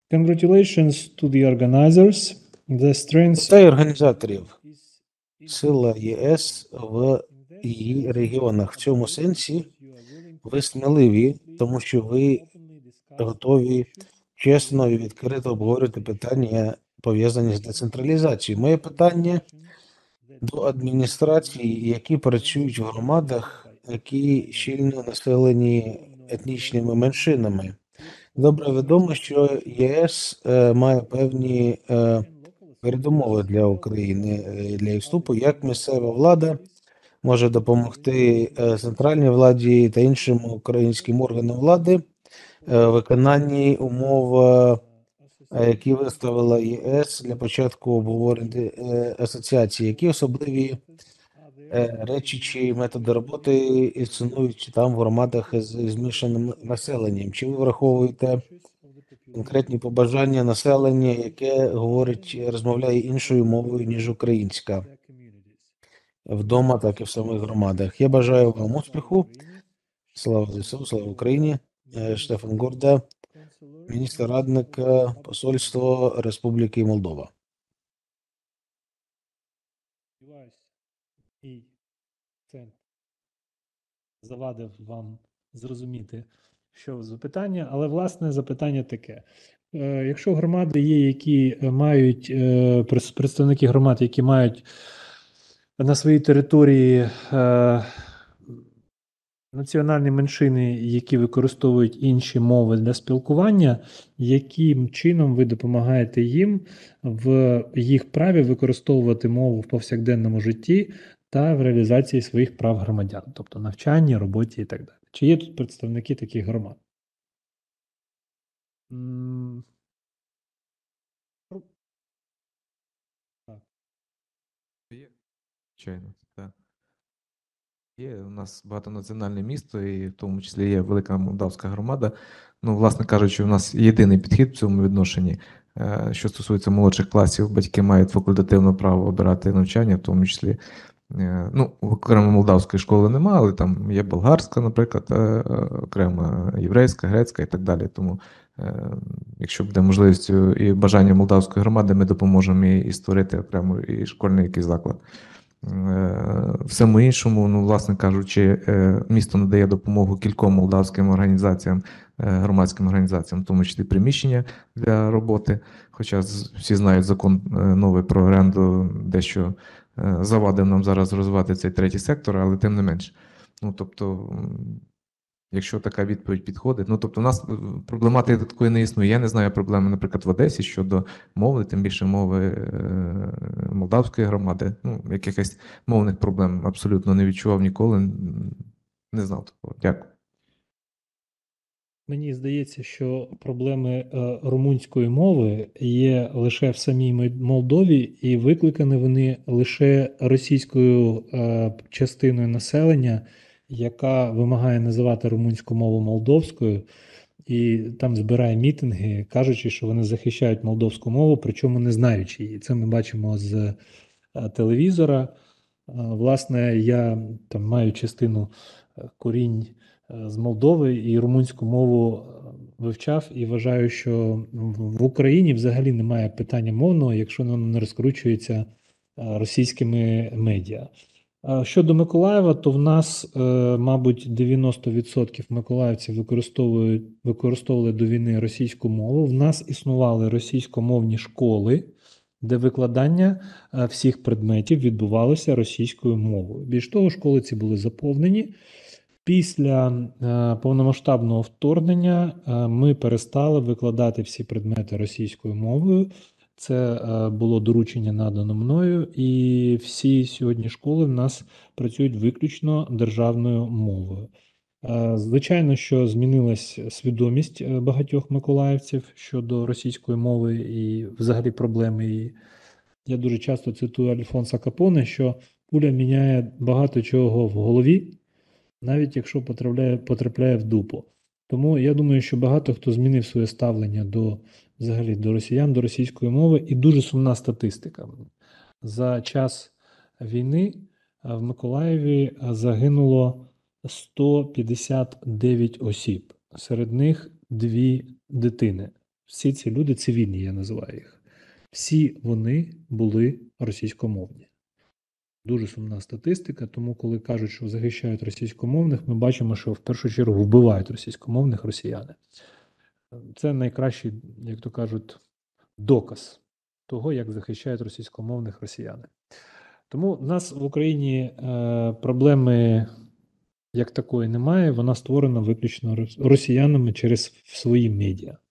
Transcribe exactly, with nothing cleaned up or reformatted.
Congratulations to the organizers. The strength Вітаю організаторів. Сила ЄС в її регіонах. В цьому сенсі ви сміливі, тому що ви готові чесно і відкрито обговорювати питання, пов'язані з децентралізацією. Моє питання до адміністрацій, які працюють в громадах, які щільно населені етнічними меншинами. Добре відомо, що ЄС е, має певні е, передумови для України, е, для їх вступу, як місцева влада може допомогти е, центральній владі та іншим українським органам влади е, в виконанні умов, е, які виставила ЄС для початку обговорення е, асоціації, які особливі е, речі чи методи роботи існують там в громадах з змішаним населенням. Чи ви враховуєте конкретні побажання населення, яке говорить, розмовляє іншою мовою, ніж українська, вдома, так і в самих громадах? Я бажаю вам успіху. Слава ЗСУ, слава Україні. Е, Штефан Горда, міністр радник е, Посольства Республіки Молдова. і це завадив вам зрозуміти, що запитання, але власне запитання таке. Е, Якщо громади є, які мають е, прес- представники громад, які мають на своїй території е, національні меншини, які використовують інші мови для спілкування, яким чином ви допомагаєте їм в їх праві використовувати мову в повсякденному житті та в реалізації своїх прав громадян, тобто навчанні, роботі і так далі? Чи є тут представники таких громад? М, ну, так. Є, звичайно, так. Є у нас багатонаціональне місто, і в тому числі є велика молдавська громада. Ну, власне кажучи, у нас єдиний підхід в цьому відношенні. Е, Що стосується молодших класів, батьки мають факультативне право обирати навчання, в тому числі. е, Ну, окремо молдавської школи немає, але там є болгарська, наприклад, е, е, окрема єврейська, грецька і так далі. Тому, е, якщо буде можливість і бажання молдавської громади, ми допоможемо і і створити окремо і школьний якийсь заклад. Е, Всьому іншому, ну, власне кажучи, е, місто надає допомогу кільком молдавським організаціям, е, громадським організаціям, в тому числі приміщення для роботи. Хоча з- всі знають закон е, новий про оренду, дещо е, завадив нам зараз розвивати цей третій сектор, але тим не менш. Ну, тобто, м, якщо така відповідь підходить, ну тобто, у нас е, проблематики такої не існує. Я не знаю проблеми, наприклад, в Одесі щодо мови, тим більше мови е, молдавської громади. Ну, якихось мовних проблем абсолютно не відчував ніколи. н- Не знав такого. Дякую. Мені здається, що проблеми е, румунської мови є лише в самій Мол- Молдові, і викликані вони лише російською е, частиною населення, яка вимагає називати румунську мову молдовською, і там збирає мітинги, кажучи, що вони захищають молдовську мову, причому не знаючи її. Це ми бачимо з е, телевізора. Е, Власне, я там маю частину е, корінь е, з Молдови і румунську мову е, вивчав, і вважаю, що в в Україні взагалі немає питання мовного, якщо воно не розкручується е, російськими медіа. А щодо Миколаєва, то в нас, е, мабуть, дев'яносто відсотків миколаївців використовують, використовували до війни російську мову. В нас існували російськомовні школи, де викладання е, всіх предметів відбувалося російською мовою. Більш того, школи ці були заповнені. Після е, повномасштабного вторгнення е, ми перестали викладати всі предмети російською мовою. Це е, було доручення надано мною, і всі сьогодні школи в нас працюють виключно державною мовою. Е, Звичайно, що змінилась свідомість е, багатьох миколаївців щодо російської мови і взагалі проблеми її. Я дуже часто цитую Альфонса Капоне, що пуля міняє багато чого в голові, навіть якщо потрапляє, потрапляє в дупу. Тому я думаю, що багато хто змінив своє ставлення до взагалі до росіян, до російської мови, і дуже сумна статистика. За час війни а, в Миколаєві а, загинуло сто п'ятдесят дев'ять осіб, серед них дві дитини. всі ці люди цивільні, я називаю їх. Всі вони були російськомовні. Дуже сумна статистика, тому коли кажуть, що захищають російськомовних, ми бачимо, що в першу чергу вбивають російськомовних росіяни. Це найкращий, як то кажуть, доказ того, як захищають російськомовних росіяни. Тому в нас в Україні е, проблеми як такої немає, вона створена виключно росіянами через свої медіа.